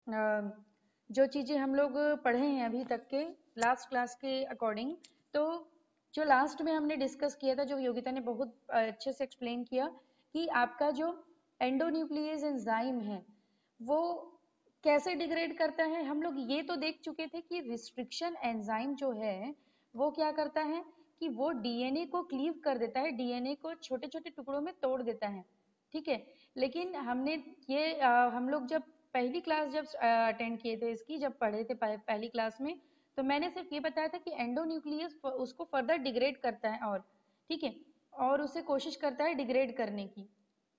जो चीज़ें हम लोग पढ़े हैं अभी तक के लास्ट क्लास के अकॉर्डिंग, तो जो लास्ट में हमने डिस्कस किया था, जो योगिता ने बहुत अच्छे से एक्सप्लेन किया कि आपका जो एंडोन्यूक्लियस एंजाइम है वो कैसे डिग्रेड करता है। हम लोग ये तो देख चुके थे कि रिस्ट्रिक्शन एंजाइम जो है वो क्या करता है कि वो डीएनए को क्लीव कर देता है, डीएनए को छोटे छोटे टुकड़ों में तोड़ देता है, ठीक है। लेकिन हमने ये हम लोग जब पहली क्लास जब अटेंड किए थे इसकी, जब पढ़े थे पहली क्लास में, तो मैंने सिर्फ ये बताया था कि एंडोन्यूक्लियस उसको फर्दर डिग्रेड करता है, और ठीक है, और उसे कोशिश करता है डिग्रेड करने की।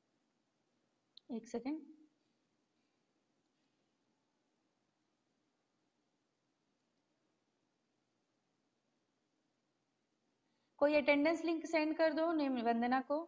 एक सेकेंड, कोई अटेंडेंस लिंक सेंड कर दो वंदना को।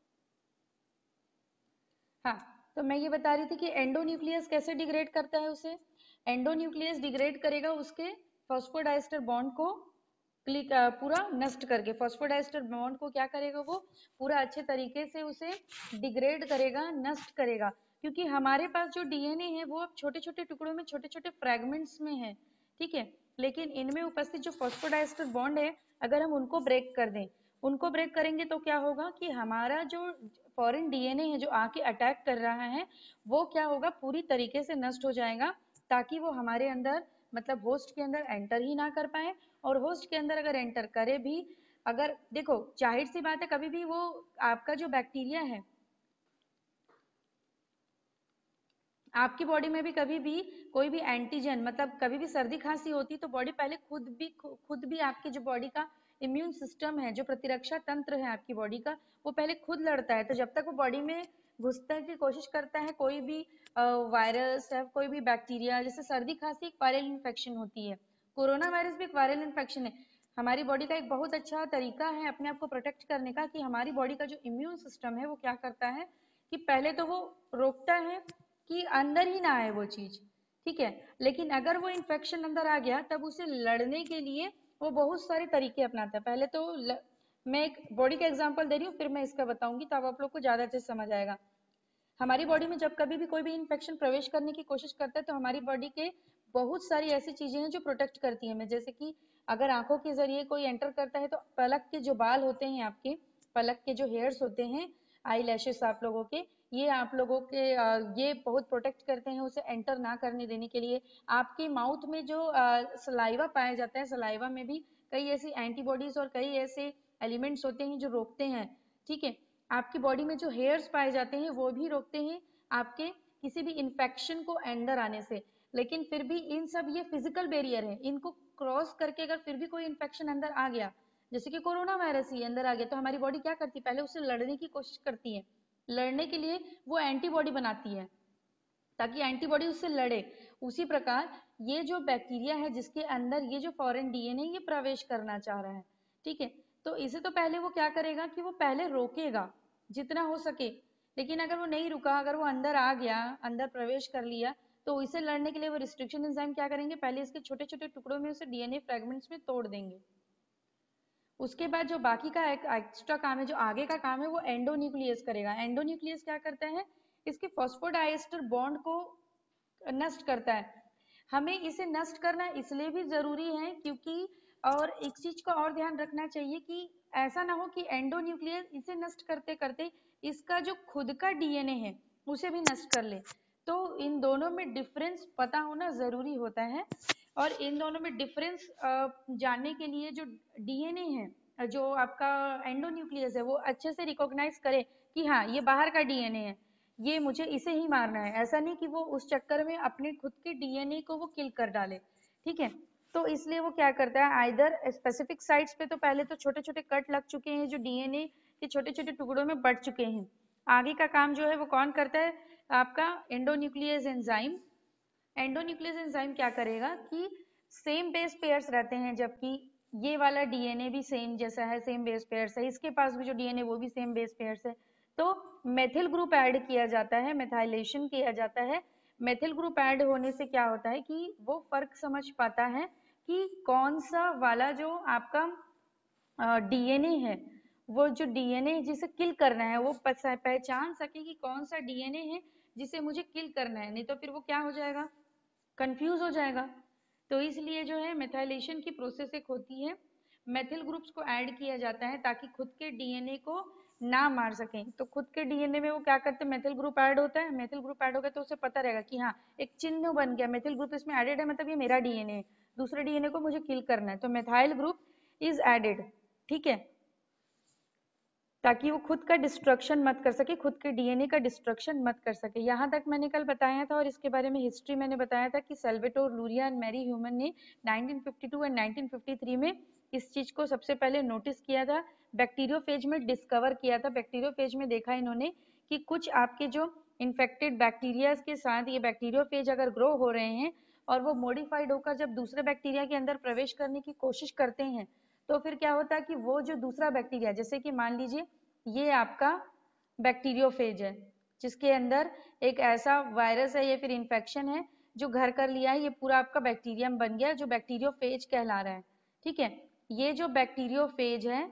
हाँ, तो मैं ये बता रही थी कि एंडोन्यूक्लियस कैसे डिग्रेड करता है उसे। एंडोन्यूक्लियस डिग्रेड करेगा उसके फॉस्फोडाइस्टर बॉन्ड को पूरा नष्ट करके। फॉस्फोडाइस्टर बॉन्ड को क्या करेगा, वो पूरा अच्छे तरीके से उसे डिग्रेड करेगा, नष्ट करेगा। क्योंकि हमारे पास जो डीएनए है वो अब छोटे छोटे टुकड़ों में, छोटे छोटे फ्रेगमेंट्स में है, ठीक है। लेकिन इनमें उपस्थित जो फॉस्फोडाइस्टर बॉन्ड है, अगर हम उनको ब्रेक कर दें, उनको ब्रेक करेंगे तो क्या होगा कि हमारा जो फॉरेन डीएनए है जो आके अटैक कर रहा है वो क्या होगा, पूरी तरीके से नष्ट हो जाएगा, ताकि वो हमारे अंदर मतलब होस्ट के अंदर एंटर ही ना कर पाए। और होस्ट के अंदर अगर एंटर करे भी, अगर देखो जाहिर सी बात है, कभी भी वो आपका जो बैक्टीरिया है आपकी बॉडी में भी कभी भी कोई भी एंटीजन, मतलब कभी भी सर्दी खांसी होती तो बॉडी पहले खुद भी आपकी जो बॉडी का इम्यून सिस्टम है, जो प्रतिरक्षा तंत्र है आपकी बॉडी का, वो पहले खुद लड़ता है। तो जब तक वो बॉडी में घुसने की कोशिश करता है कोई भी वायरस या कोई भी बैक्टीरिया, जैसे सर्दी खांसी एक वायरल इन्फेक्शन होती है, कोरोना वायरस भी एक वायरल इन्फेक्शन है। हमारी बॉडी का एक बहुत अच्छा तरीका है अपने आप को प्रोटेक्ट करने का कि हमारी बॉडी का जो इम्यून सिस्टम है वो क्या करता है कि पहले तो वो रोकता है कि अंदर ही ना आए वो चीज, ठीक है। लेकिन अगर वो इन्फेक्शन अंदर आ गया तब उसे लड़ने के लिए वो बहुत सारे तरीके अपनाता है। पहले तो मैं एक बॉडी का एग्जांपल दे रही हूँ, फिर मैं इसका बताऊंगी, तब आप लोग को ज्यादा अच्छे से समझ आएगा। हमारी बॉडी में जब कभी भी कोई भी इन्फेक्शन प्रवेश करने की कोशिश करता है तो हमारी बॉडी के बहुत सारी ऐसी चीजें हैं जो प्रोटेक्ट करती हैं हमें। जैसे कि अगर आंखों के जरिए कोई एंटर करता है तो पलक के जो बाल होते हैं आपके, पलक के जो हेयर्स होते हैं, आई लैशेस आप लोगों के, ये आप लोगों के ये बहुत प्रोटेक्ट करते हैं उसे एंटर ना करने देने के लिए। आपके माउथ में जो सलाइवा पाया जाता है, सलाइवा में भी कई ऐसी एंटीबॉडीज और कई ऐसे एलिमेंट्स होते हैं जो रोकते हैं, ठीक है। आपकी बॉडी में जो हेयर्स पाए जाते हैं वो भी रोकते हैं आपके किसी भी इंफेक्शन को अंदर आने से। लेकिन फिर भी इन सब ये फिजिकल बैरियर है, इनको क्रॉस करके अगर फिर भी कोई इन्फेक्शन अंदर आ गया, जैसे कि कोरोना वायरस ही अंदर आ गया, तो हमारी बॉडी क्या करती है, पहले उससे लड़ने की कोशिश करती है। लड़ने के लिए वो एंटीबॉडी बनाती है ताकि एंटीबॉडी उससे लड़े। उसी प्रकार ये जो बैक्टीरिया है जिसके अंदर ये जो फॉरेन डीएनए ये प्रवेश करना चाह रहा है, ठीक है, तो इसे तो पहले वो क्या करेगा कि वो पहले रोकेगा जितना हो सके। लेकिन अगर वो नहीं रुका, अगर वो अंदर आ गया, अंदर प्रवेश कर लिया, तो इसे लड़ने के लिए वो रिस्ट्रिक्शन एंजाइम क्या करेंगे, पहले इसके छोटे छोटे टुकड़ों में उसे डीएनए फ्रेगमेंट्स में तोड़ देंगे। उसके बाद जो बाकी का एक्स्ट्रा काम है, जो आगे का काम है, वो एंडोन्यूक्लियस करेगा। एंडोन्यूक्लियस क्या करता है, इसके फॉस्फोडाइस्टर बॉन्ड को नष्ट करता है। हमें इसे नष्ट करना इसलिए भी जरूरी है क्योंकि, और एक चीज का और ध्यान रखना चाहिए कि ऐसा ना हो कि एंडोन्यूक्लियस इसे नष्ट करते करते इसका जो खुद का डीएनए है उसे भी नष्ट कर ले। तो इन दोनों में डिफरेंस पता होना जरूरी होता है। और इन दोनों में डिफरेंस जानने के लिए जो डीएनए है, जो आपका एंडोन्यूक्लियस है, वो अच्छे से रिकॉग्नाइज करे कि हाँ ये बाहर का डीएनए है, ये मुझे इसे ही मारना है। ऐसा नहीं कि वो उस चक्कर में अपने खुद के डीएनए को वो किल कर डाले, ठीक है। तो इसलिए वो क्या करता है, आइदर स्पेसिफिक साइट्स पे तो पहले तो छोटे छोटे कट लग चुके हैं जो डीएनए के छोटे छोटे टुकड़ों में बढ़ चुके हैं। आगे का काम जो है वो कौन करता है, आपका एंडोन्यूक्लियस एंजाइम। एंडोन्यूक्लियस एंजाइम क्या करेगा कि सेम बेस पेयर्स रहते हैं, जबकि ये वाला डीएनए भी सेम जैसा है, सेम बेस पेयर्स है, इसके पास भी जो डीएनए वो भी सेम बेस पेयर्स है। तो मेथिल ग्रुप ऐड किया जाता है, मेथाइलेशन किया जाता है। मेथिल ग्रुप ऐड होने से क्या होता है कि वो फर्क समझ पाता है कि कौन सा वाला जो आपका डीएनए है, वो जो डीएनए जिसे किल करना है, वो पहचान सके कि कौन सा डीएनए है जिसे मुझे किल करना है। नहीं तो फिर वो क्या हो जाएगा, कंफ्यूज हो जाएगा। तो इसलिए जो है मेथाइलेशन की प्रोसेस एक होती है, मेथिल ग्रुप्स को ऐड किया जाता है ताकि खुद के डीएनए को ना मार सकें। तो खुद के डीएनए में वो क्या करते हैं, मेथिल ग्रुप ऐड होता है, मेथिल ग्रुप ऐड हो गया तो उसे पता रहेगा कि हाँ एक चिन्ह बन गया, मेथिल ग्रुप इसमें एडेड है, मतलब ये मेरा डीएनए है, दूसरे डीएनए को मुझे किल करना है, तो मेथाइल ग्रुप इज एडेड। ठीक है, ताकि वो खुद का डिस्ट्रक्शन मत कर सके, खुद के डीएनए का डिस्ट्रक्शन मत कर सके। यहाँ तक मैंने कल बताया था और इसके बारे में हिस्ट्री मैंने बताया था कि Salvatore Luria and Mary Human ने 1952 एंड 1953 में इस चीज को सबसे पहले नोटिस किया था, बैक्टीरियोफेज में डिस्कवर किया था। बैक्टीरियोफेज में देखा इन्होंने कि कुछ आपके जो इन्फेक्टेड बैक्टीरिया के साथ ये बैक्टीरियोफेज अगर ग्रो हो रहे हैं और वो मॉडिफाइड होकर जब दूसरे बैक्टीरिया के अंदर प्रवेश करने की कोशिश करते हैं, तो फिर क्या होता है कि वो जो दूसरा बैक्टीरिया, जैसे कि मान लीजिए ये आपका बैक्टीरियोफेज है जिसके अंदर एक ऐसा वायरस है या फिर इन्फेक्शन है जो घर कर लिया है, ये पूरा आपका बैक्टीरियम बन गया जो बैक्टीरियोफेज कहला रहा है। ठीक है, ये जो बैक्टीरियोफेज है,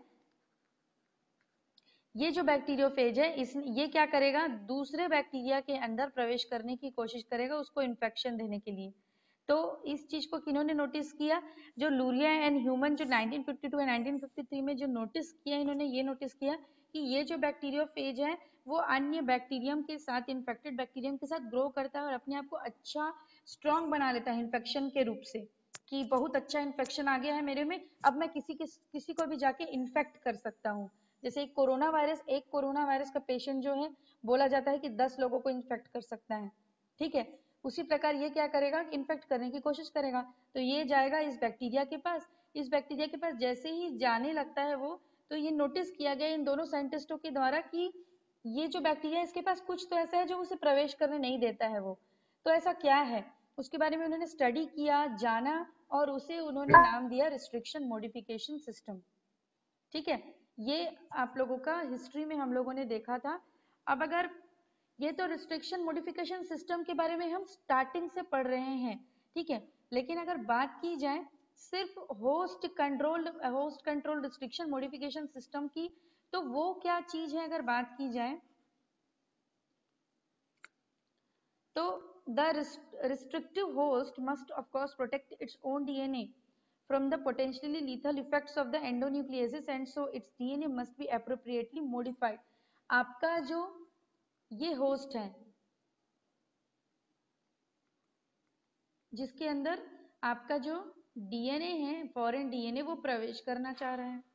ये जो बैक्टीरियोफेज है ये क्या करेगा, दूसरे बैक्टीरिया के अंदर प्रवेश करने की कोशिश करेगा उसको इन्फेक्शन देने के लिए। तो इस चीज को किन्होंने नोटिस किया, जो लूरिया एंड ह्यूमन जो 1952 और 1953 में जो नोटिस किया, इन्होंने ये नोटिस किया कि ये जो बैक्टीरियोफेज है वो अन्य बैक्टीरियम के साथ, इन्फेक्टेड बैक्टीरियम के साथ ग्रो करता है और अपने आप को अच्छा स्ट्रॉन्ग बना लेता है इन्फेक्शन के रूप से, कि बहुत अच्छा इन्फेक्शन आ गया है मेरे में, अब मैं किसी को भी जाके इन्फेक्ट कर सकता हूँ। जैसे एक कोरोना वायरस का पेशेंट जो है बोला जाता है कि 10 लोगों को इन्फेक्ट कर सकता है। ठीक है, उसी प्रकार ये क्या करेगा, इन्फेक्ट करने की कोशिश करेगा। तो ये जाएगा इस बैक्टीरिया के पास, इस बैक्टीरिया के पास जैसे ही जाने लगता है वो, तो ये नोटिस किया गया इन दोनों साइंटिस्टों के द्वारा कि ये जो बैक्टीरिया इसके पास कुछ तो ऐसा है जो उसे प्रवेश करने नहीं देता है वो, तो ऐसा क्या है उसके बारे में उन्होंने स्टडी किया, जाना और उसे उन्होंने नाम दिया रिस्ट्रिक्शन मॉडिफिकेशन सिस्टम। ठीक है, ये आप लोगों का हिस्ट्री में हम लोगों ने देखा था। अब अगर ये तो रिस्ट्रिक्शन मॉडिफिकेशन सिस्टम के बारे में हम स्टार्टिंग से पढ़ रहे हैं, ठीक है, लेकिन अगर बात की जाए सिर्फ host controlled restriction modification system की, तो वो क्या चीज है अगर बात की जाए, तो the restrictive host must of course protect its own DNA from the potentially lethal effects of the endonucleases and so its DNA must be appropriately modified। आपका जो ये होस्ट है जिसके अंदर आपका जो डीएनए है, फॉरेन डीएनए, वो प्रवेश करना चाह रहा है।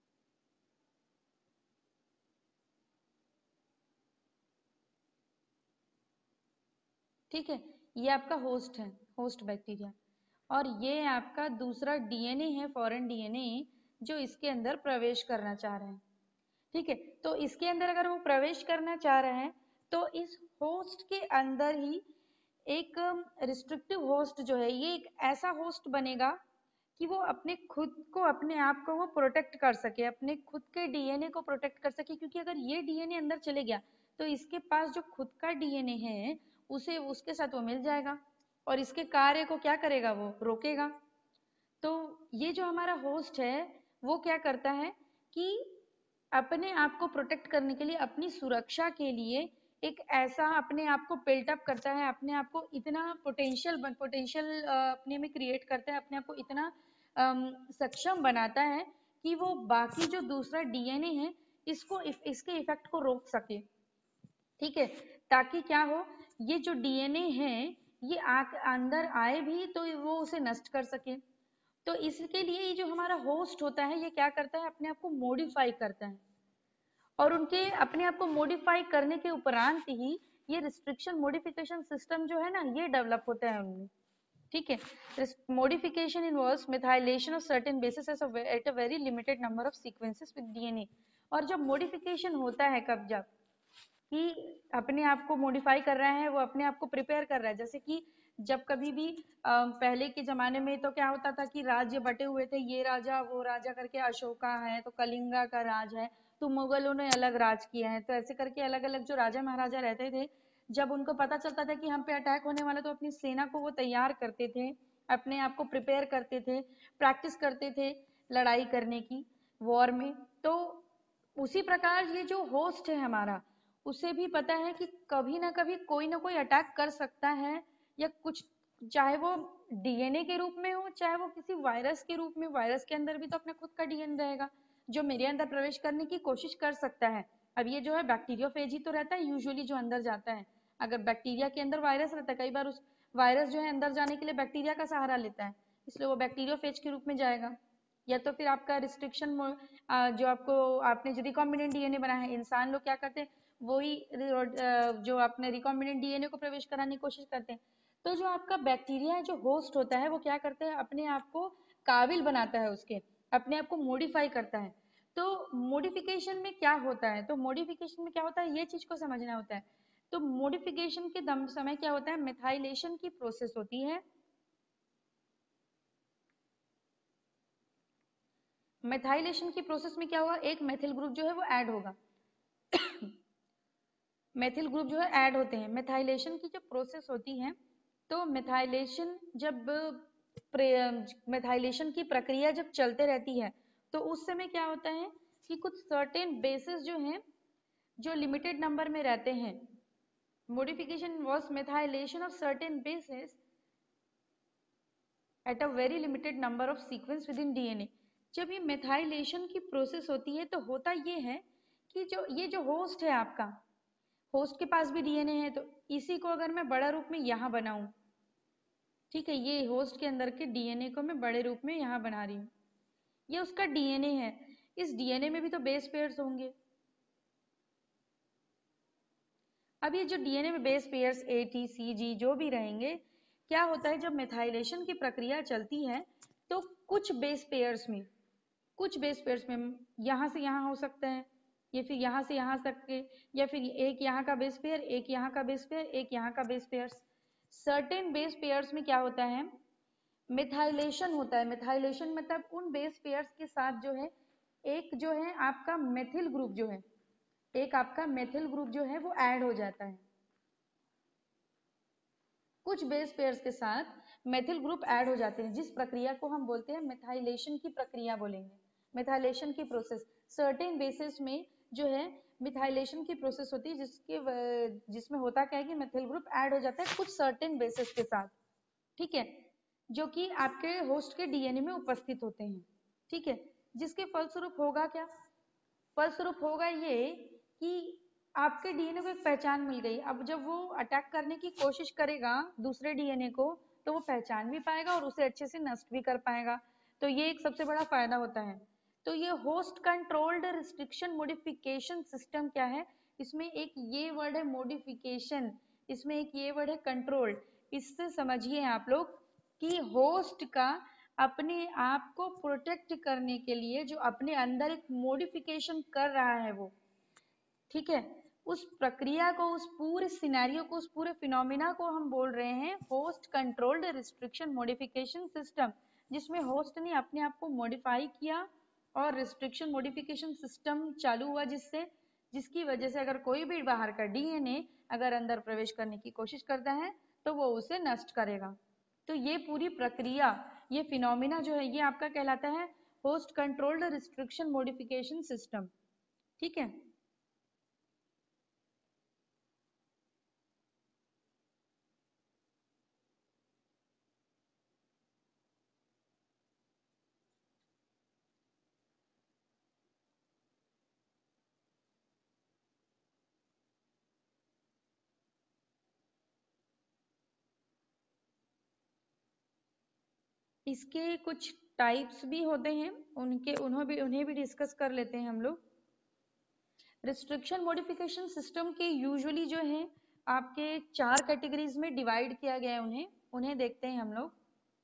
ठीक है, ये आपका होस्ट है, होस्ट बैक्टीरिया, और ये आपका दूसरा डीएनए है, फॉरेन डीएनए, जो इसके अंदर प्रवेश करना चाह रहे हैं। ठीक है, तो इसके अंदर अगर वो प्रवेश करना चाह रहे हैं तो इस होस्ट के अंदर ही एक रिस्ट्रिक्टिव होस्ट जो है, ये एक ऐसा होस्ट बनेगा कि वो अपने खुद को, अपने आप को वो प्रोटेक्ट कर सके, अपने खुद के डीएनए को प्रोटेक्ट कर सके, क्योंकि अगर ये डीएनए अंदर चले गया तो इसके पास जो खुद का डीएनए है उसे उसके साथ वो मिल जाएगा और इसके कार्य को क्या करेगा, वो रोकेगा। तो ये जो हमारा होस्ट है वो क्या करता है कि अपने आप को प्रोटेक्ट करने के लिए, अपनी सुरक्षा के लिए एक ऐसा अपने आप को बिल्टअप करता है, अपने आप को इतना पोटेंशियल अपने में क्रिएट करता है, अपने आप को इतना सक्षम बनाता है कि वो बाकी जो दूसरा डीएनए है इसके इफेक्ट को रोक सके। ठीक है, ताकि क्या हो, ये जो डीएनए है ये अंदर आए भी तो वो उसे नष्ट कर सके। तो इसके लिए ये जो हमारा होस्ट होता है ये क्या करता है, अपने आप को मॉडिफाई करता है और उनके अपने आप को मॉडिफाई करने के उपरांत ही ये रिस्ट्रिक्शन मॉडिफिकेशन सिस्टम जो है ना ये डेवलप होता है उनमें। ठीक है, modification involves methylation of certain bases at a very limited number of sequences with DNA। और जब modification होता है जब कि अपने आप को मॉडिफाई कर रहा है, वो अपने आप को प्रिपेयर कर रहा है, जैसे कि जब कभी भी पहले के जमाने में तो क्या होता था कि राज्य बटे हुए थे, ये राजा वो राजा करके, अशोका है तो कलिंगा का राज है, तो मुगलों ने अलग राज किया है, तो ऐसे करके अलग अलग जो राजा महाराजा रहते थे, जब उनको पता चलता था कि हम पे अटैक होने वाला तो अपनी सेना को वो तैयार करते थे, अपने आप को प्रिपेयर करते थे, प्रैक्टिस करते थे लड़ाई करने की, वॉर में। तो उसी प्रकार ये जो होस्ट है हमारा, उसे भी पता है कि कभी ना कभी कोई ना कोई अटैक कर सकता है या कुछ चाहे वो डीएनए के रूप में हो, चाहे वो किसी वायरस के रूप में। वायरस के अंदर भी तो अपना खुद का डीएनए रहेगा जो मेरे अंदर प्रवेश करने की कोशिश कर सकता है। अब ये जो है बैक्टीरियोफेज ही तो रहता है यूजुअली जो अंदर जाता है। अगर बैक्टीरिया के अंदर वायरस रहता है, कई बार उस वायरस जो है अंदर जाने के लिए बैक्टीरिया का सहारा लेता है, इसलिए वो बैक्टीरियोफेज के रूप में जाएगा। या तो फिर आपका रिस्ट्रिक्शन जो आपने जो रिकॉम्बिनेंट डीएनए बनाया है, इंसान लोग क्या करते हैं, वही जो आपने रिकॉम्बिनेंट डीएनए को प्रवेश कराने की कोशिश करते हैं। तो जो आपका बैक्टीरिया है, जो होस्ट होता है, वो क्या करता है, अपने आप को काबिल बनाता है, उसके अपने आप को मॉडिफाई करता है। तो मॉडिफिकेशन में क्या होता है, तो मॉडिफिकेशन में क्या होता है, ये चीज को समझना होता है। तो मॉडिफिकेशन के दम समय क्या होता है, मिथाइलेशन की प्रोसेस होती है। मिथाइलेशन की प्रोसेस में क्या होगा, एक मेथिल ग्रुप जो है वो ऐड होगा। मेथिल ग्रुप जो है ऐड होते हैं। मिथाइलेशन की जो प्रोसेस होती है, तो मिथाइलेशन जब मिथाइलेशन की प्रक्रिया जब चलते रहती है, तो उस समय क्या होता है कि कुछ सर्टेन बेसिस जो हैं, जो लिमिटेड नंबर में रहते हैं। Modification was methylation of certain bases at a very limited number of sequence within DNA. जब ये मिथाइलेशन की प्रोसेस होती है, तो होता ये है कि जो होस्ट है आपका, होस्ट के पास भी डीएनए है, तो इसी को अगर मैं बड़ा रूप में यहाँ बनाऊं, ठीक है, ये होस्ट के अंदर के डीएनए को मैं बड़े रूप में यहाँ बना रही हूँ, ये उसका डीएनए है। इस डीएनए में भी तो बेस पेयर्स होंगे। अब ये जो डीएनए में base pairs A T C G जो भी रहेंगे, क्या होता है, जब मिथाइलेशन की प्रक्रिया चलती है, तो कुछ बेस पेयर्स में यहाँ से यहाँ हो सकता है, ये फिर यहाँ से यहाँ तक के, या फिर एक यहाँ का बेस पेयर, एक यहाँ का बेस पेयर, एक यहाँ का base pair. Certain base pairs में क्या होता है, मिथाइलेशन होता है। मिथाइलेशन मतलब उन बेस पेयर्स के साथ जो है, एक जो है आपका मेथिल ग्रुप जो है, एक आपका मेथिल ग्रुप जो है वो ऐड हो जाता है। कुछ बेस पेयर्स के साथ मेथिल ग्रुप ऐड हो जाते हैं, जिस प्रक्रिया को हम बोलते हैं मिथाइलेशन की प्रक्रिया बोलेंगे, मिथाइलेशन की प्रोसेस। सर्टेन बेसिस में जो है मिथाइलेशन की प्रोसेस होती है, जिसमें होता क्या है कि मेथिल ग्रुप ऐड हो जाता है कुछ सर्टेन बेसिस के साथ, ठीक है, जो कि आपके होस्ट के डीएनए में उपस्थित होते हैं, ठीक है। जिसके फलस्वरूप होगा क्या, फलस्वरूप होगा ये कि आपके डीएनए को एक पहचान मिल गई। अब जब वो अटैक करने की कोशिश करेगा दूसरे डीएनए को, तो वो पहचान भी पाएगा और उसे अच्छे से नष्ट भी कर पाएगा। तो ये एक सबसे बड़ा फायदा होता है। तो ये host controlled restriction modification system क्या है, इसमें एक ये वर्ड है मॉडिफिकेशन, इसमें एक ये वर्ड है कंट्रोल्ड। इससे समझिए आप लोग कि होस्ट का अपने आप को प्रोटेक्ट करने के लिए जो अपने अंदर एक मॉडिफिकेशन कर रहा है वो, ठीक है, उस प्रक्रिया को, उस पूरे सिनेरियो को, उस पूरे फिनोमिना को हम बोल रहे हैं host controlled restriction modification system, जिसमें होस्ट ने अपने आप को मॉडिफाई किया और रिस्ट्रिक्शन मॉडिफिकेशन सिस्टम चालू हुआ, जिसकी वजह से अगर कोई भी बाहर का डीएनए अगर अंदर प्रवेश करने की कोशिश करता है, तो वो उसे नष्ट करेगा। तो ये पूरी प्रक्रिया, ये फिनोमिना जो है, ये आपका कहलाता है host controlled restriction modification system, ठीक है। इसके कुछ टाइप्स भी होते हैं, उन्हें भी डिस्कस कर लेते हैं हम लोग। रिस्ट्रिक्शन मॉडिफिकेशन सिस्टम के यूजुअली जो है आपके 4 कैटेगरीज में डिवाइड किया गया है, उन्हें उन्हें देखते हैं हम लोग।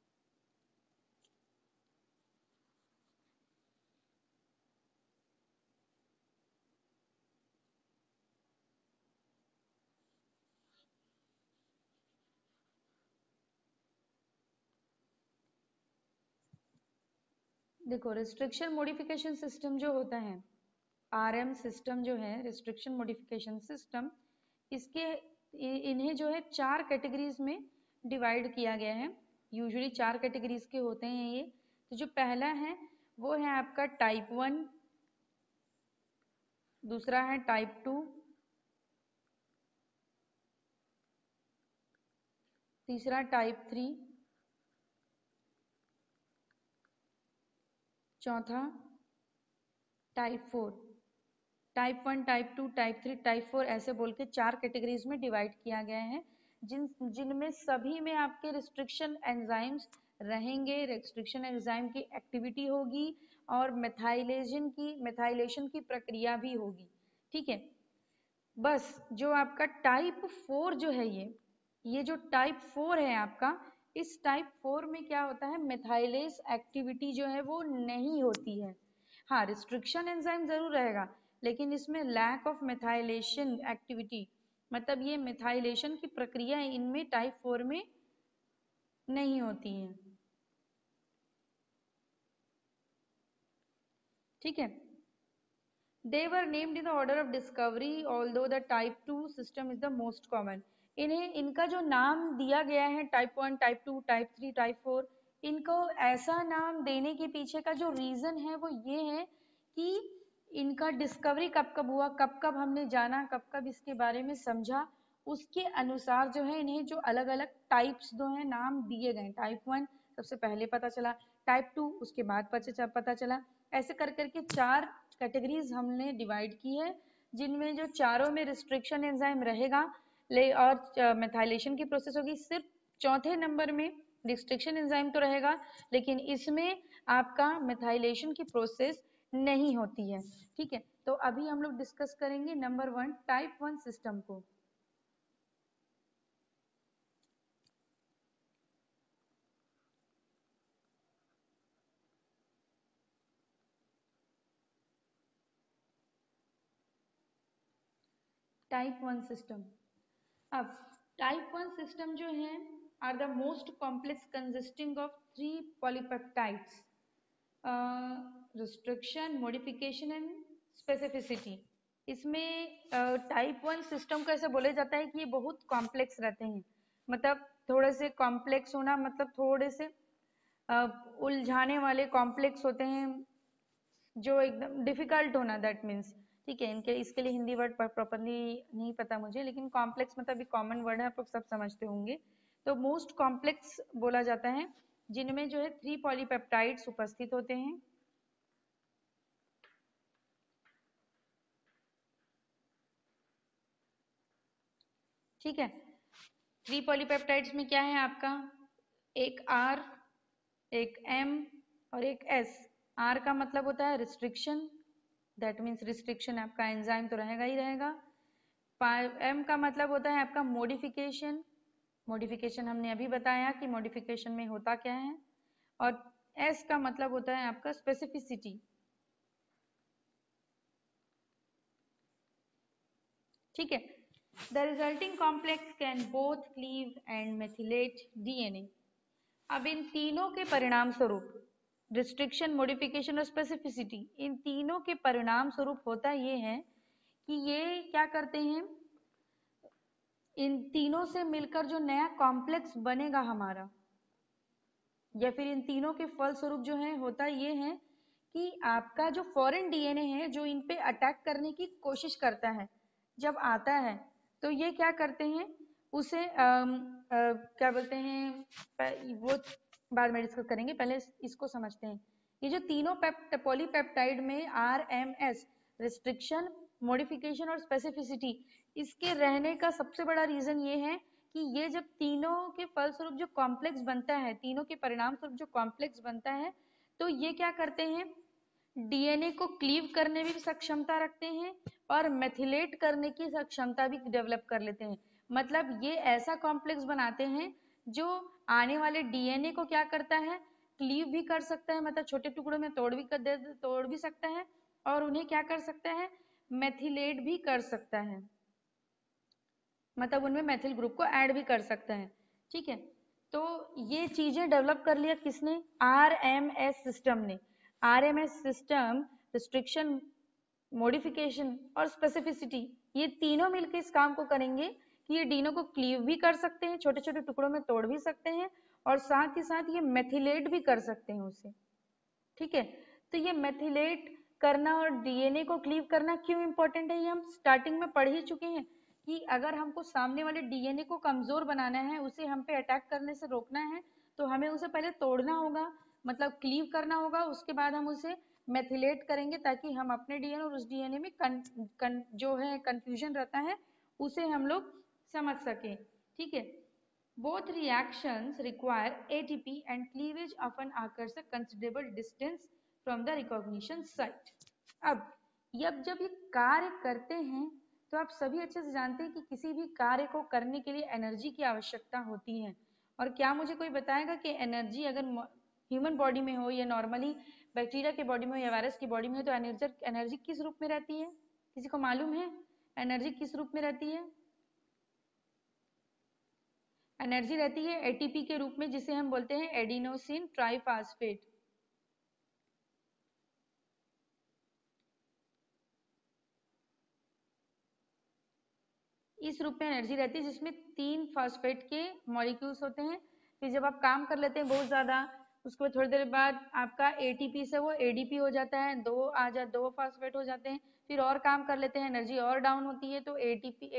देखो, रिस्ट्रिक्शन मॉडिफिकेशन सिस्टम जो होता है, आरएम सिस्टम जो है, रिस्ट्रिक्शन मॉडिफिकेशन सिस्टम, इसके इन्हें जो है 4 कैटेगरीज में डिवाइड किया गया है। यूजुअली 4 कैटेगरीज के होते हैं ये। तो जो पहला है वो है आपका टाइप 1, दूसरा है टाइप 2, तीसरा टाइप 3, चौथा type 4। Type 1, type 2, type 3, type 4 ऐसे बोल के 4 कैटेगरीज में डिवाइड किया गया है, जिनमें सभी में आपके रिस्ट्रिक्शन एंजाइम्स रहेंगे, रिस्ट्रिक्शन एंजाइम की एक्टिविटी होगी और मेथाइलेशन की प्रक्रिया भी होगी। ठीक है, बस जो आपका टाइप 4 जो है, ये जो टाइप 4 है आपका, इस टाइप 4 में क्या होता है, मेथाइलेस एक्टिविटी जो है वो नहीं होती है। हाँ, रिस्ट्रिक्शन एंजाइम जरूर रहेगा, लेकिन इसमें लैक ऑफ मेथाइलेशन एक्टिविटी, मतलब ये मेथाइलेशन की प्रक्रिया इनमें टाइप 4 में नहीं होती है। ठीक है, they were named in the order of discovery, although the type 2 system is the most common। इन्हें इनका जो नाम दिया गया है टाइप 1, टाइप 2, टाइप 3, टाइप 4, इनको ऐसा नाम देने के पीछे का जो रीजन है वो ये है कि इनका डिस्कवरी कब कब हुआ, कब कब हमने जाना, कब कब इसके बारे में समझा, उसके अनुसार जो है इन्हें जो अलग अलग टाइप्स जो है नाम दिए गए। टाइप 1 सबसे पहले पता चला, टाइप 2 उसके बाद पता चला, ऐसे कर करके 4 कैटेगरीज हमने डिवाइड की है, जिनमें जो चारों में रिस्ट्रिक्शन एंजाइम रहेगा और मेथाइलेशन की प्रोसेस होगी। सिर्फ चौथे नंबर में रिस्ट्रिक्शन एंजाइम तो रहेगा, लेकिन इसमें आपका मेथाइलेशन की प्रोसेस नहीं होती है। ठीक है, तो अभी हम लोग डिस्कस करेंगे नंबर 1 टाइप 1 सिस्टम को। टाइप 1 सिस्टम, अब टाइप 1 सिस्टम जो है are the most complex consisting of 3 polypeptides, restriction, modification and specificity. इसमें टाइप 1 सिस्टम को ऐसे बोले जाता है कि ये बहुत कॉम्प्लेक्स रहते हैं, मतलब थोड़े से कॉम्प्लेक्स होना मतलब थोड़े से उलझाने वाले कॉम्प्लेक्स होते हैं, जो एकदम डिफिकल्ट होना, दैट मीन्स। ठीक है, इनके इसके लिए हिंदी वर्ड प्रॉपरली नहीं पता मुझे, लेकिन कॉम्प्लेक्स मतलब एक कॉमन वर्ड है, आप लोग सब समझते होंगे। तो मोस्ट कॉम्प्लेक्स बोला जाता है जिनमें जो है 3 पॉलीपेप्टाइड्स उपस्थित होते हैं। ठीक है, 3 पॉलीपेप्टाइड्स में क्या है आपका, एक R, एक M और एक S। R का मतलब होता है रिस्ट्रिक्शन, दैट मीन्स रिस्ट्रिक्शन आपका एंजाइम तो रहेगा ही रहेगा। M का मतलब होता है आपका मॉडिफिकेशन, मॉडिफिकेशन हमने अभी बताया कि मॉडिफिकेशन में होता क्या है। और S का मतलब होता है आपका स्पेसिफिसिटी। ठीक है, the resulting complex can both cleave and methylate DNA। अब इन तीनों के परिणाम स्वरूप, रिस्ट्रिक्शन, मॉडिफिकेशन और स्पेसिफिसिटी, इन तीनों के परिणाम स्वरूप होता ये है कि ये क्या करते हैं, इन तीनों से मिलकर जो नया कॉम्प्लेक्स बनेगा हमारा, या फिर इन तीनों के फलस्वरूप जो है होता ये है कि आपका जो फॉरेन DNA है जो इन पे अटैक करने की कोशिश करता है, जब आता है तो ये क्या करते हैं, उसे क्या बोलते हैं, वो बाद में डिस्कस करेंगे, पहले इसको समझते हैं। ये जो तीनों पॉलीपेप्टाइड में RMS, रिस्ट्रिक्शन, मॉडिफिकेशन और स्पेसिफिसिटी, इसके रहने का सबसे बड़ा रीजन ये है कि ये जब तीनों के फलस्वरूप जो कॉम्प्लेक्स बनता है, तीनों के परिणाम स्वरूप जो कॉम्प्लेक्स बनता है, तो ये क्या करते हैं, DNA को क्लीव करने में भी सक्षमता रखते हैं और मेथिलेट करने की सक्षमता भी डेवलप कर लेते हैं। मतलब ये ऐसा कॉम्प्लेक्स बनाते हैं जो आने वाले DNA को क्या करता है, क्लीव भी कर सकता है, मतलब छोटे टुकड़ों में तोड़ भी सकता है, और उन्हें क्या कर सकता है, मेथिलेट भी कर सकता है, मतलब उनमें मेथिल ग्रुप को ऐड भी कर सकता है। ठीक है, तो ये चीजें डेवलप कर लिया किसने, RMS सिस्टम ने। RMS सिस्टम रिस्ट्रिक्शन, मॉडिफिकेशन और स्पेसिफिसिटी, ये तीनों मिलकर इस काम को करेंगे कि ये डीनो को क्लीव भी कर सकते हैं, छोटे छोटे टुकड़ों में तोड़ भी सकते हैं, और साथ ही साथ ये मेथिलेट भी कर सकते हैं उसे। ठीक है, तो ये मेथिलेट करना और DNA को क्लीव करना क्यों इंपॉर्टेंट है, ये हम स्टार्टिंग में पढ़ ही चुके हैं कि अगर हमको सामने वाले डीएनए को कमजोर बनाना है, उसे हम पे अटैक करने से रोकना है, तो हमें उसे पहले तोड़ना होगा, मतलब क्लीव करना होगा, उसके बाद हम उसे मेथिलेट करेंगे ताकि हम अपने डीएनए और उस डीएनए में जो है कंफ्यूजन रहता है उसे हम लोग समझ सके। ठीक है, both reactions require ATP and cleavage often occurs a considerable distance from the recognition site। अब जब ये कार्य करते हैं तो आप सभी अच्छे से जानते हैं कि किसी भी कार्य को करने के लिए एनर्जी की आवश्यकता होती है। और क्या मुझे कोई बताएगा कि एनर्जी अगर ह्यूमन बॉडी में हो या नॉर्मली बैक्टीरिया के बॉडी में हो या वायरस की बॉडी में हो तो एनर्जी किस रूप में रहती है? किसी को मालूम है एनर्जी किस रूप में रहती है? एनर्जी रहती है एटीपी के रूप में, जिसे हम बोलते हैं एडिनोसिन ट्राइफॉस्फेट। इस रूप में एनर्जी रहती है जिसमें 3 फास्फेट के मॉलिक्यूल्स होते हैं। फिर जब आप काम कर लेते हैं बहुत ज्यादा, उसके बाद थोड़ी देर बाद आपका एटीपी से वो एडीपी हो जाता है, 2 फास्फेट हो जाते हैं। फिर और काम कर लेते हैं, एनर्जी और डाउन होती है, तो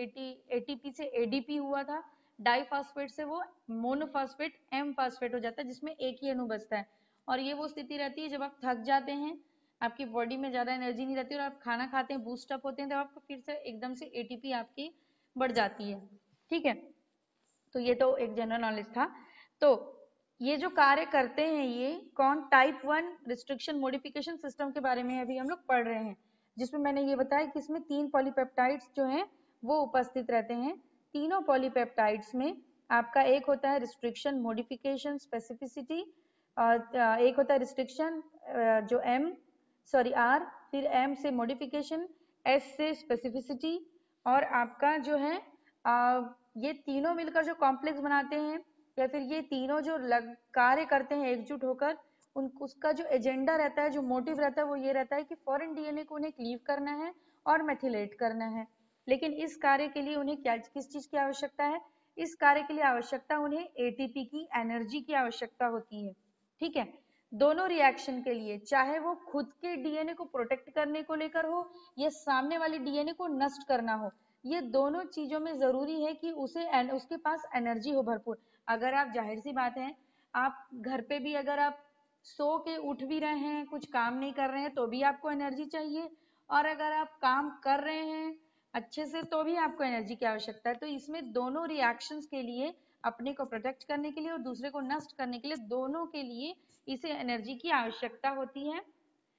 एटीपी से एडीपी हुआ था, डाइफॉस्फेट से वो मोनोफॉस्फेट एम फास्फेट हो जाता है जिसमें एक ही अणु बचता है। और ये वो स्थिति रहती है जब आप थक जाते हैं, आपकी बॉडी में ज्यादा एनर्जी नहीं रहती और आप खाना खाते हैं, बूस्ट अप होते हैं, तब आपको फिर से एकदम से एटीपी आपकी बढ़ जाती है। ठीक है, तो ये तो एक जनरल नॉलेज था। तो ये जो कार्य करते हैं ये कौन? टाइप 1 रिस्ट्रिक्शन मॉडिफिकेशन सिस्टम के बारे में अभी हम लोग पढ़ रहे हैं, जिसमें मैंने ये बताया कि इसमें 3 पॉलीपेप्टाइड्स जो हैं वो उपस्थित रहते हैं। तीनों पॉलीपेप्टाइड्स में आपका एक होता है रिस्ट्रिक्शन मॉडिफिकेशन स्पेसिफिसिटी, एक होता है रिस्ट्रिक्शन जो आर, फिर एम से मॉडिफिकेशन, एस से स्पेसिफिसिटी, और आपका जो है ये तीनों मिलकर जो कॉम्प्लेक्स बनाते हैं या फिर ये तीनों जो कार्य करते हैं एकजुट होकर, उसका जो एजेंडा रहता है, जो मोटिव रहता है, वो ये रहता है कि फॉरेन डीएनए को उन्हें क्लीव करना है और मेथिलेट करना है। लेकिन इस कार्य के लिए उन्हें किस चीज की आवश्यकता है? इस कार्य के लिए आवश्यकता उन्हें एटीपी की एनर्जी की आवश्यकता होती है। ठीक है, दोनों रिएक्शन के लिए, चाहे वो खुद के डीएनए को प्रोटेक्ट करने को लेकर हो या सामने वाले डीएनए को नष्ट करना हो, ये दोनों चीजों में जरूरी है कि उसके पास एनर्जी हो भरपूर। अगर आप, जाहिर सी बात है, आप घर पे भी अगर आप सो के उठ भी रहे हैं, कुछ काम नहीं कर रहे हैं, तो भी आपको एनर्जी चाहिए, और अगर आप काम कर रहे हैं अच्छे से तो भी आपको एनर्जी की आवश्यकता है। तो इसमें दोनों रिएक्शंस के लिए, अपने को प्रोटेक्ट करने के लिए और दूसरे को नष्ट करने के लिए, दोनों के लिए इसे एनर्जी की आवश्यकता होती है।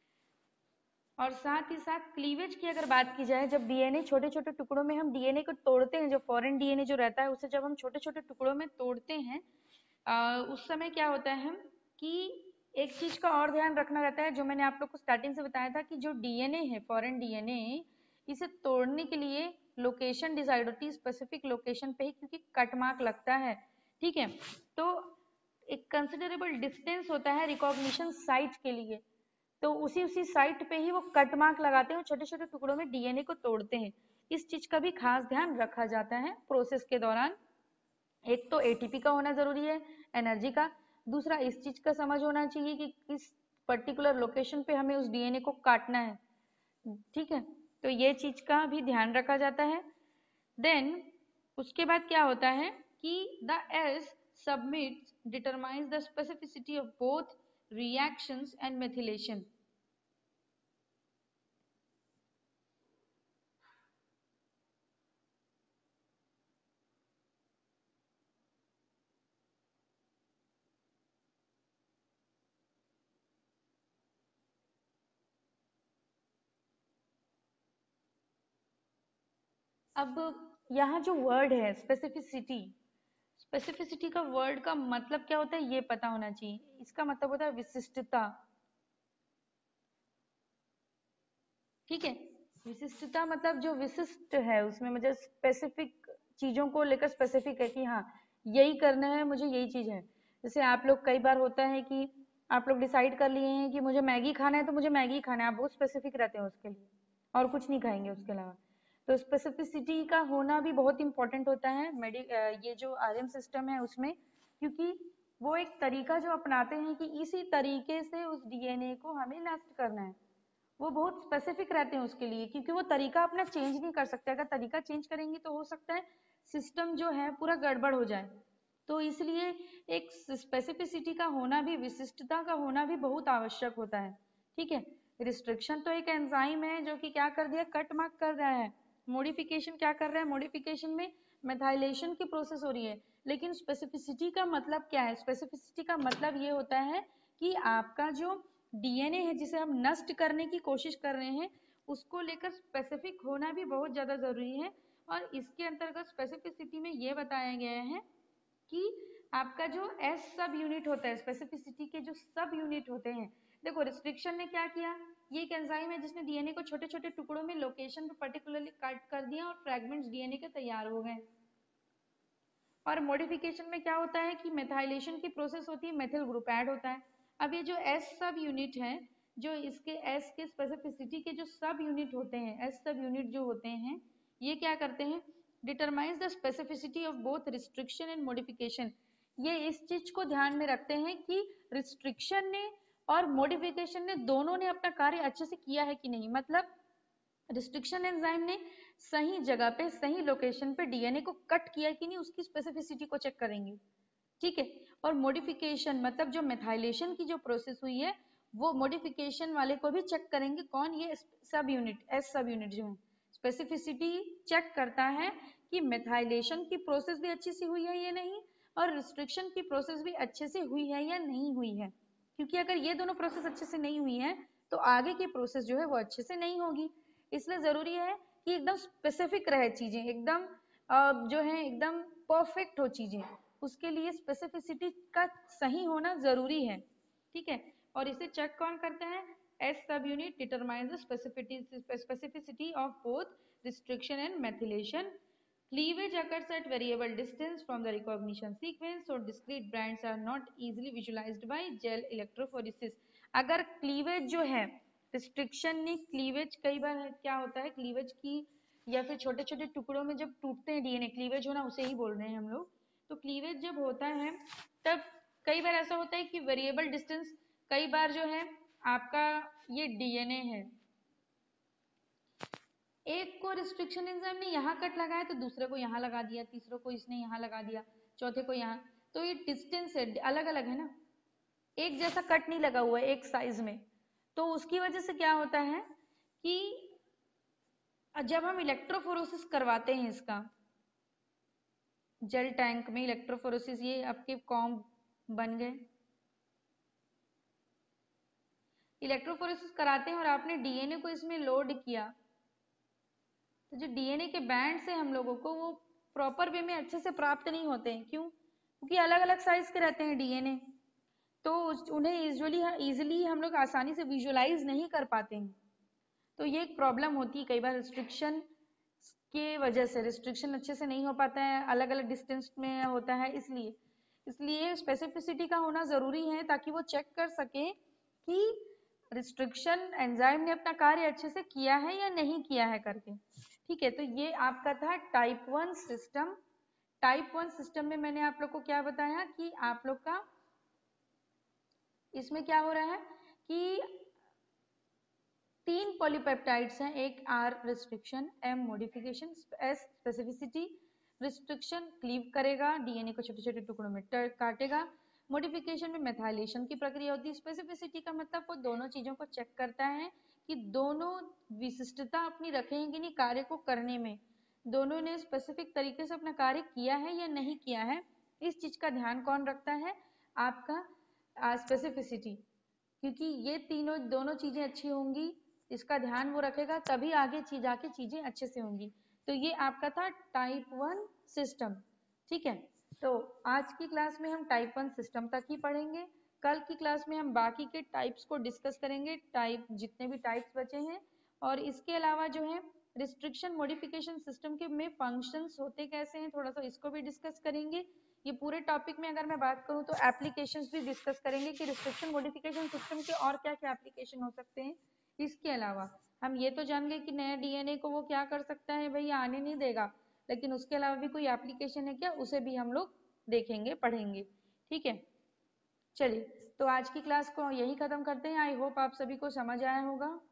और साथ ही साथ क्लीवेज की अगर बात की जाए, जब डीएनए छोटे छोटे टुकड़ों में हम डीएनए को तोड़ते हैं, जो फॉरेन डीएनए जो रहता है उसे जब हम छोटे छोटे टुकड़ों में तोड़ते हैं, उस समय क्या होता है कि एक चीज का और ध्यान रखना रहता है, जो मैंने आप लोग को स्टार्टिंग से बताया था कि जो डीएनए है, फॉरेन डीएनए, इसे तोड़ने के लिए लोकेशन डिसाइड होती है स्पेसिफिक लोकेशन पे ही, क्योंकि कट मार्क लगता है। ठीक है, तो एक कंसिडरेबल डिस्टेंस होता है रिकॉग्निशन साइट के लिए, तो उसी साइट पे ही वो कट मार्क लगाते हैं, छोटे छोटे टुकड़ों में डीएनए को तोड़ते हैं। इस चीज का भी खास ध्यान रखा जाता है प्रोसेस के दौरान। एक तो एटीपी का होना जरूरी है, एनर्जी का, दूसरा इस चीज का समझ होना चाहिए कि किस पर्टिकुलर लोकेशन पे हमें उस डीएनए को काटना है। ठीक है, तो ये चीज का भी ध्यान रखा जाता है। देन उसके बाद क्या होता है कि the S subunit determines the specificity of both reactions and methylation। अब यहाँ जो वर्ड है स्पेसिफिसिटी, स्पेसिफिसिटी का वर्ड का मतलब क्या होता है ये पता होना चाहिए। इसका मतलब होता है विशिष्टता। ठीक है, विशिष्टता मतलब जो विशिष्ट है उसमें मुझे स्पेसिफिक चीजों को लेकर स्पेसिफिक है कि हाँ यही करना है, मुझे यही चीज है। जैसे आप लोग, कई बार होता है कि आप लोग डिसाइड कर लिए हैं कि मुझे मैगी खाना है तो मुझे मैगी खाना है, आप बहुत स्पेसिफिक रहते हैं उसके लिए और कुछ नहीं खाएंगे उसके अलावा। तो स्पेसिफिसिटी का होना भी बहुत इंपॉर्टेंट होता है ये जो आरएम सिस्टम है उसमें, क्योंकि वो एक तरीका जो अपनाते हैं कि इसी तरीके से उस डीएनए को हमें नष्ट करना है। वो बहुत स्पेसिफिक रहते हैं उसके लिए, क्योंकि वो तरीका अपना चेंज नहीं कर सकते। अगर तरीका चेंज करेंगे तो हो सकता है सिस्टम जो है पूरा गड़बड़ हो जाए। तो इसलिए एक स्पेसिफिसिटी का होना भी, विशिष्टता का होना भी बहुत आवश्यक होता है। ठीक है, रिस्ट्रिक्शन तो एक एंजाइम है जो कि क्या कर दिया, कट मार्क कर रहा है। मॉडिफिकेशन क्या कर रहा है, मॉडिफिकेशन में मेथाइलेशन की प्रोसेस हो रही है। लेकिन स्पेसिफिसिटी का मतलब क्या है, स्पेसिफिसिटी का मतलब ये होता है कि आपका जो डीएनए है जिसे हम नष्ट करने की कोशिश कर रहे हैं, उसको लेकर स्पेसिफिक होना भी बहुत ज्यादा जरूरी है। और इसके अंतर्गत स्पेसिफिसिटी में ये बताया गया है कि आपका जो एस सब यूनिट होता है, स्पेसिफिसिटी के जो सब यूनिट होते हैं। देखो रिस्ट्रिक्शन ने क्या किया, ये एक एंजाइम है जिसने डीएनए को छोटे छोटे टुकड़ों में लोकेशन पे पर्टिकुलरली कट कर दिया और फ्रेगमेंट्स डीएनए के तैयार हो गए। और मॉडिफिकेशन में क्या होता है कि मेथाइलेशन की प्रोसेस होती है, मेथिल ग्रुप ऐड होता है। अब ये जो एस सब यूनिट है, जो इसके एस के स्पेसिफिसिटी के जो सब यूनिट होते हैं, एस सब यूनिट जो होते हैं, ये क्या करते हैं, determines the specificity of both restriction and modification. ये इस चीज को ध्यान में रखते हैं कि रिस्ट्रिक्शन ने और मॉडिफिकेशन ने दोनों ने अपना कार्य अच्छे से किया है कि नहीं। मतलब रिस्ट्रिक्शन एंजाइम ने सही जगह पे, सही लोकेशन पे डीएनए को कट किया कि नहीं, उसकी स्पेसिफिसिटी को चेक करेंगे। ठीक है, और मॉडिफिकेशन मतलब जो मेथाइलेशन की जो प्रोसेस हुई है, वो मॉडिफिकेशन वाले को भी चेक करेंगे। कौन, ये सब यूनिट, एस सब यूनिट जो है, स्पेसिफिसिटी चेक करता है कि मेथाइलेशन की प्रोसेस भी अच्छी से हुई है या नहीं, और रिस्ट्रिक्शन की प्रोसेस भी अच्छे से हुई है या नहीं हुई है। क्योंकि अगर ये दोनों प्रोसेस अच्छे से नहीं हुई है तो आगे की प्रोसेस जो है वो अच्छे से नहीं होगी। इसलिए जरूरी है कि एकदम स्पेसिफिक रहे चीजें, एकदम जो है एकदम परफेक्ट हो चीजें, उसके लिए स्पेसिफिसिटी का सही होना जरूरी है। ठीक है, और इसे चेक कौन करता है, S subunit determines the specificity of both restriction and methylation. Cleavage occurs at variable distance from the recognition sequence, so discrete bands are not easily visualized by gel electrophoresis. अगर cleavage जो है, restriction ने cleavage, कई बार क्या होता है cleavage की, या फिर छोटे छोटे टुकड़ों में जब टूटते हैं डीएनए, क्लीवेज होना उसे ही बोल रहे हैं हम लोग। तो क्लीवेज जब होता है तब कई बार ऐसा होता है कि वेरिएबल डिस्टेंस, कई बार जो है आपका ये डीएनए है, एक को रिस्ट्रिक्शन एंजाइम ने यहाँ कट लगाया तो दूसरे को यहाँ लगा दिया, तीसरे को इसने यहाँ लगा दिया, चौथे को यहाँ। तो ये डिस्टेंस है, अलग अलग है ना, एक जैसा कट नहीं लगा हुआ है एक साइज में। तो उसकी वजह से क्या होता है कि जब हम इलेक्ट्रोफोरोसिस करवाते हैं इसका, जेल टैंक में इलेक्ट्रोफोरोसिस, ये आपके कॉम्ब बन गए, इलेक्ट्रोफोरेसिस कराते हैं और आपने डीएनए को इसमें लोड किया, तो जो डीएनए के बैंड से हम लोगों को वो प्रॉपर वे में अच्छे से प्राप्त नहीं होते हैं। क्यों? क्योंकि अलग अलग साइज के रहते हैं डीएनए, तो उन्हें इजिली हम लोग आसानी से विजुअलाइज नहीं कर पाते हैं। तो ये एक प्रॉब्लम होती है कई बार रिस्ट्रिक्शन के वजह से, रिस्ट्रिक्शन अच्छे से नहीं हो पाता है, अलग अलग डिस्टेंस में होता है। इसलिए स्पेसिफिसिटी का होना जरूरी है ताकि वो चेक कर सके कि रिस्ट्रिक्शन एंजाइम ने अपना कार्य अच्छे से किया है या नहीं किया है करके। ठीक है, तो ये आपका था टाइप 1 सिस्टम। टाइप 1 सिस्टम में मैंने आप लोग को क्या बताया कि आप लोग का इसमें क्या हो रहा है कि 3 पॉलीपेप्टाइड्स हैं, एक R restriction, M modification, S specificity. Restriction cleave करेगा, डीएनए को छोटे छोटे टुकड़ों में काटेगा। मॉडिफिकेशन में मेथाइलेशन की प्रक्रिया होती है। स्पेसिफिसिटी का मतलब वो दोनों चीजों को चेक करता है कि दोनों विशिष्टता अपनी रखेंगे नहीं कार्य को करने में, दोनों ने स्पेसिफिक तरीके से अपना कार्य किया है या नहीं किया है। इस चीज का ध्यान कौन रखता है, आपका स्पेसिफिसिटी, क्योंकि ये दोनों चीजें अच्छी होंगी, इसका ध्यान वो रखेगा, तभी आगे जाके चीजें अच्छे से होंगी। तो ये आपका था टाइप 1 सिस्टम। ठीक है, तो आज की क्लास में हम टाइप 1 सिस्टम तक ही पढ़ेंगे। कल की क्लास में हम बाकी के टाइप्स को डिस्कस करेंगे, टाइप जितने भी टाइप्स बचे हैं। और इसके अलावा जो है रिस्ट्रिक्शन मॉडिफिकेशन सिस्टम के में फंक्शंस होते कैसे हैं, थोड़ा सा इसको भी डिस्कस करेंगे। ये पूरे टॉपिक में अगर मैं बात करूं तो एप्लीकेशंस भी डिस्कस करेंगे कि रिस्ट्रिक्शन मॉडिफिकेशन सिस्टम के और क्या क्या एप्लीकेशन हो सकते हैं। इसके अलावा हम ये तो जान गए कि नए डीएनए को वो क्या कर सकता है, भाई आने नहीं देगा, लेकिन उसके अलावा भी कोई एप्लीकेशन है क्या, उसे भी हम लोग देखेंगे, पढ़ेंगे। ठीक है, चलिए तो आज की क्लास को यही खत्म करते हैं। आई होप आप सभी को समझ आया होगा।